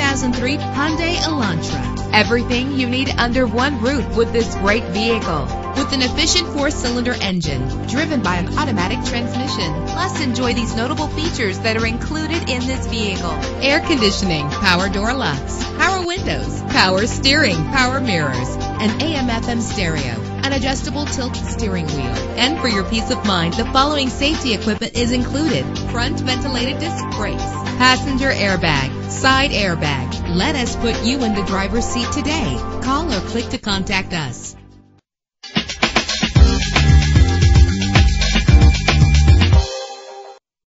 2003 Hyundai Elantra. Everything you need under one roof with this great vehicle. With an efficient 4-cylinder engine driven by an automatic transmission. Plus, enjoy these notable features that are included in this vehicle: air conditioning, power door locks, power windows, power steering, power mirrors, an AM/FM stereo, an adjustable tilt steering wheel. And for your peace of mind, the following safety equipment is included: front ventilated disc brakes, passenger airbag, side airbag. Let us put you in the driver's seat today. Call or click to contact us.